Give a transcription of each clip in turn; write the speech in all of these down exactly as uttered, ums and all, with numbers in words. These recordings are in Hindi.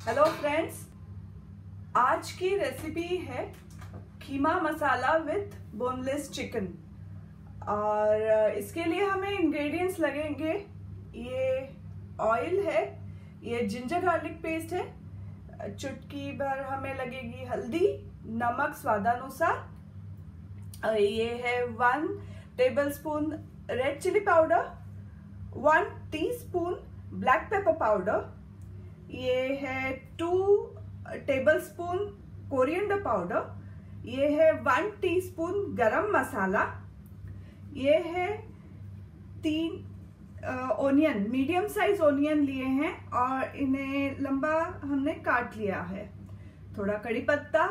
हेलो फ्रेंड्स, आज की रेसिपी है keema masala with boneless chicken. और इसके लिए हमें इंग्रेडिएंट्स लगेंगे। ये ऑयल है, ये जिंजर गार्लिक पेस्ट है, चुटकी भर हमें लगेगी हल्दी, नमक स्वादानुसार, ये है one tablespoon red chilli powder, one teaspoon black pepper powder, ये है टू टेबलस्पून कोरिएंडर पाउडर, ये है वन टीस्पून गरम मसाला, ये है तीन ओनियन, मीडियम साइज ओनियन लिए हैं और इन्हें लंबा हमने काट लिया है, थोड़ा कड़ी पत्ता,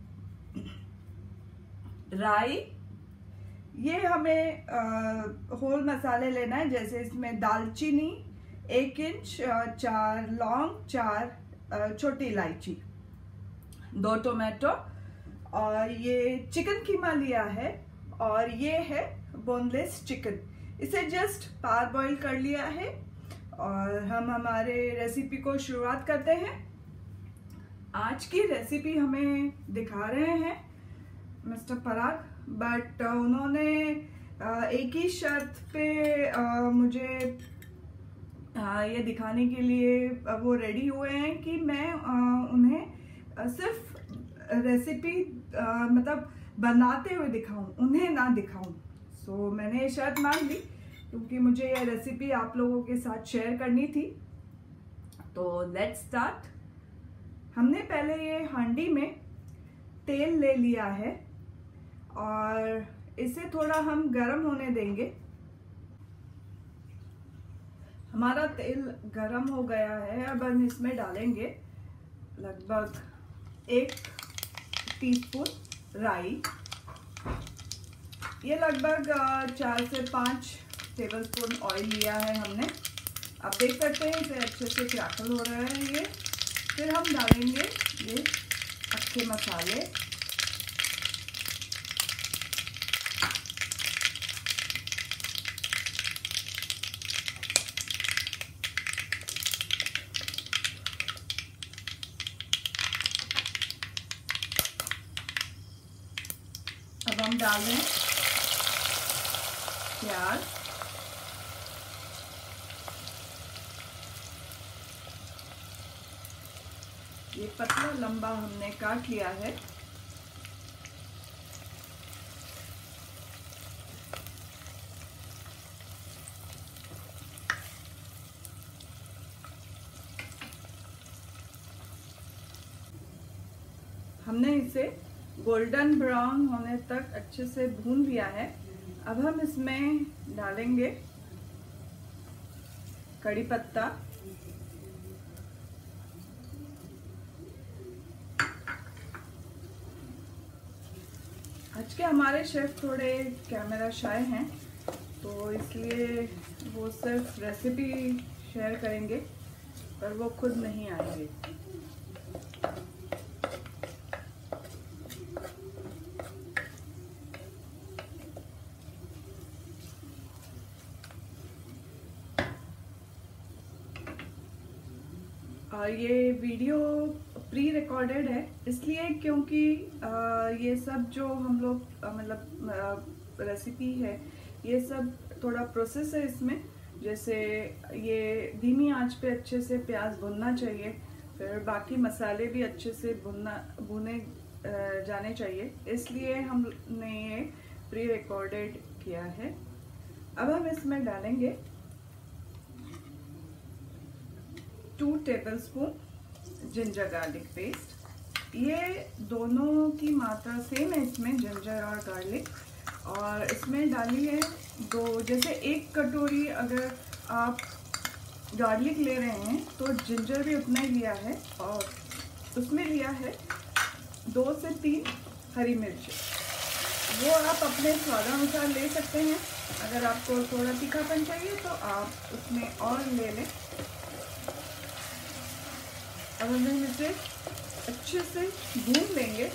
राई, ये हमें होल मसाले लेना है, जैसे इसमें दालचीनी एक इंच, चार लौंग, चार छोटी इलायची, दो टोमेटो, और ये चिकन कीमा लिया है और ये है बोनलेस चिकन। इसे जस्ट पार बॉईल कर लिया है और हम हमारे रेसिपी को शुरुआत करते हैं। आज की रेसिपी हमें दिखा रहे हैं मिस्टर पराग, बट उन्होंने एक ही शर्त पे मुझे आ, ये दिखाने के लिए वो रेडी हुए हैं कि मैं आ, उन्हें सिर्फ रेसिपी मतलब बनाते हुए दिखाऊं, उन्हें ना दिखाऊं। सो so, मैंने ये शर्त मान ली क्योंकि मुझे ये रेसिपी आप लोगों के साथ शेयर करनी थी। तो लेट्स स्टार्ट। हमने पहले ये हांडी में तेल ले लिया है और इसे थोड़ा हम गरम होने देंगे। हमारा तेल गरम हो गया है, अब हम इसमें डालेंगे लगभग एक टीस्पून राई, ये लगभग चार से पाँच टेबलस्पून ऑयल लिया है हमने। आप देख सकते हैं इसे अच्छे से क्रैकल हो रहा है ये। फिर हम डालेंगे ये अक्खे मसाले, अब हम डाल दें प्याज, ये पतला लंबा हमने काट लिया है। हमने इसे गोल्डन ब्राउन होने तक अच्छे से भून लिया है। अब हम इसमें डालेंगे कड़ी पत्ता, आज के हमारे शेफ थोड़े कैमरा शाय हैं तो इसलिए वो सिर्फ रेसिपी शेयर करेंगे पर वो खुद नहीं आएंगे। और ये वीडियो प्री रिकॉर्डेड है इसलिए क्योंकि आ, ये सब जो हम लोग मतलब रेसिपी है ये सब थोड़ा प्रोसेस है इसमें। जैसे ये धीमी आंच पे अच्छे से प्याज भुनना चाहिए, फिर बाकी मसाले भी अच्छे से भुनना भुने जाने चाहिए, इसलिए हमने ये प्री रिकॉर्डेड किया है। अब हम इसमें डालेंगे two tablespoon ginger garlic paste. ये दोनों की मात्रा सेम है इसमें, जिंजर और गार्लिक। और इसमें डाली है दो, जैसे एक कटोरी अगर आप गार्लिक ले रहे हैं तो जिंजर भी उतना ही लिया है और उसमें लिया है दो से तीन हरी मिर्च। वो आप अपने स्वादानुसार ले सकते हैं, अगर आपको थोड़ा तीखापन चाहिए तो आप उसमें और ले लें। अब हम इसे अच्छे से भून लेंगे।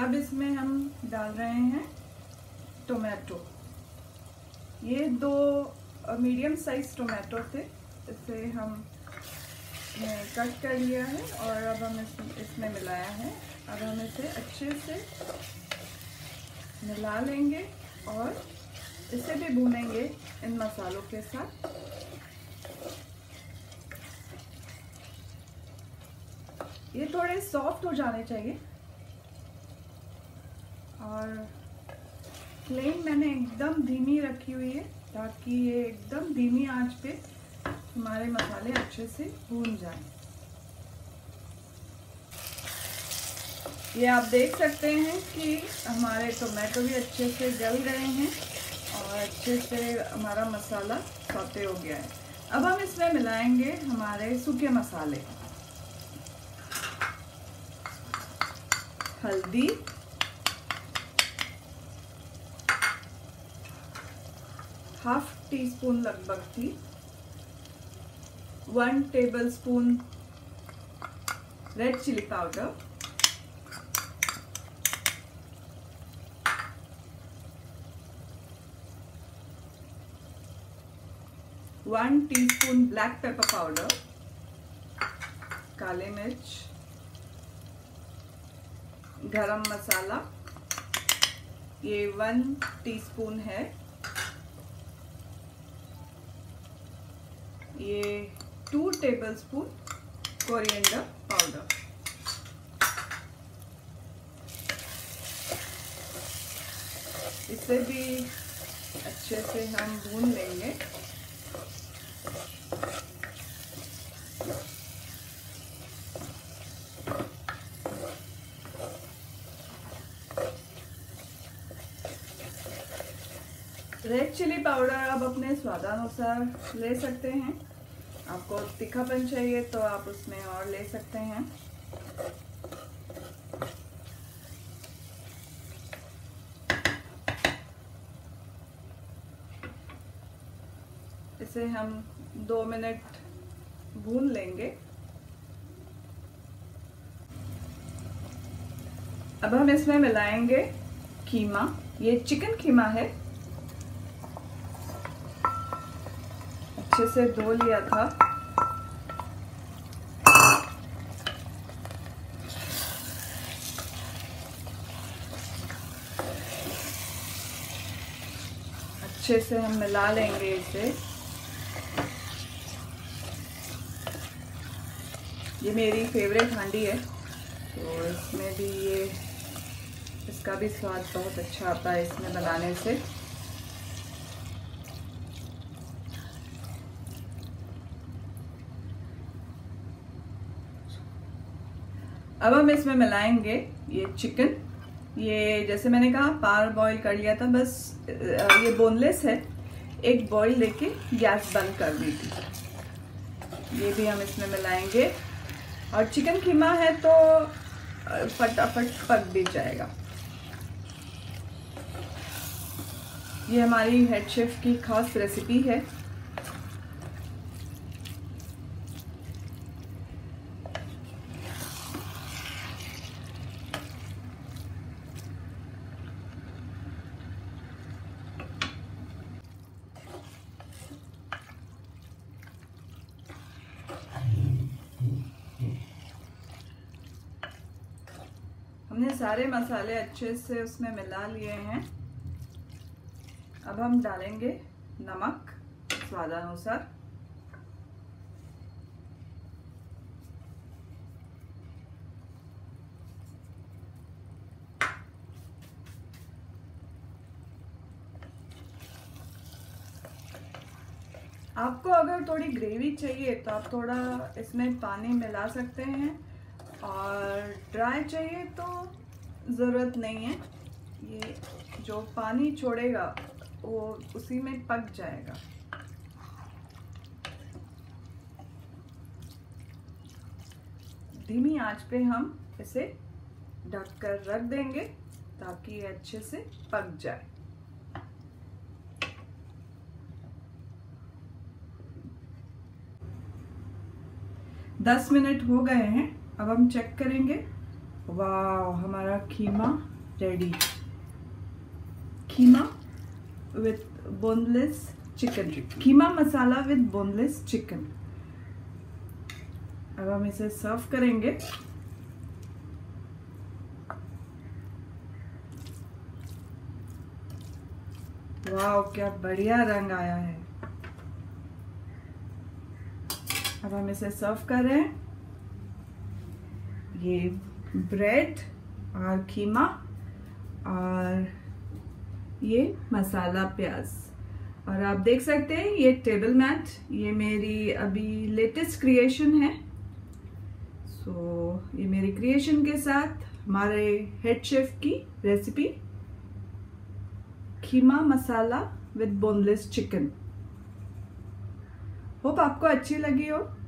अब इसमें हम डाल रहे हैं टोमेटो। ये दो मीडियम साइज टोमेटो थे, इसे हम कट कर लिया है और अब हम इस, इसमें मिलाया है। अब हम इसे अच्छे से मिला लेंगे और इसे भी भूनेंगे इन मसालों के साथ। ये थोड़े सॉफ्ट हो जाने चाहिए और फ्लेम मैंने एकदम धीमी रखी हुई है ताकि ये एकदम धीमी आंच पे हमारे मसाले अच्छे से भून जाएं। ये आप देख सकते हैं कि हमारे टोमेटो भी अच्छे से गल गए हैं और अच्छे से हमारा मसाला सौते हो गया है। अब हम इसमें मिलाएंगे हमारे सूखे मसाले। हल्दी, हाफ टी स्पून लगभग थी, one tablespoon red chilli powder, one teaspoon black pepper powder, काले मिर्च, गरम मसाला ये वन टीस्पून है, ये टू टेबलस्पून कोरिएंडर पाउडर। इसे भी अच्छे से हम भून लेंगे। रेड चिली पाउडर आप अपने स्वादानुसार ले सकते हैं। आपको तीखापन चाहिए तो आप उसमें और ले सकते हैं। इसे हम दो मिनट भून लेंगे। अब हम इसमें मिलाएंगे कीमा। ये चिकन कीमा है, अच्छे से धो लिया था। अच्छे से हम मिला लेंगे इसे। ये मेरी फेवरेट हांडी है तो इसमें भी ये इसका भी स्वाद बहुत अच्छा आता है इसमें बनाने से। अब हम इसमें मिलाएंगे ये चिकन। ये जैसे मैंने कहा पार बॉईल कर लिया था, बस ये बोनलेस है। एक बॉईल देके गैस बंद कर दी थी। ये भी हम इसमें मिलाएंगे और चिकन कीमा है तो फटाफट पक भी जाएगा। ये हमारी हेड शेफ की खास रेसिपी है। हमने सारे मसाले अच्छे से उसमें मिला लिए हैं। अब हम डालेंगे नमक स्वादानुसार। आपको अगर थोड़ी ग्रेवी चाहिए तो आप थोड़ा इसमें पानी मिला सकते हैं, और ड्राई चाहिए तो ज़रूरत नहीं है। ये जो पानी छोड़ेगा वो उसी में पक जाएगा। धीमी आंच पे हम इसे ढक कर रख देंगे ताकि ये अच्छे से पक जाए। दस मिनट हो गए हैं। अब हम चेक करेंगे। वाह, हमारा keema ready. Keema with boneless chicken, keema masala with boneless chicken. अब हम इसे सर्व करेंगे। वाह, क्या बढ़िया रंग आया है। अब हम इसे सर्व कर रहे हैं। ये ब्रेड और कीमा और ये मसाला प्याज। और आप देख सकते हैं ये टेबल मैट, ये मेरी अभी लेटेस्ट क्रिएशन है। सो so, ये मेरी क्रिएशन के साथ हमारे हेड शेफ की recipe keema masala with boneless chicken. Hope आपको अच्छी लगी हो।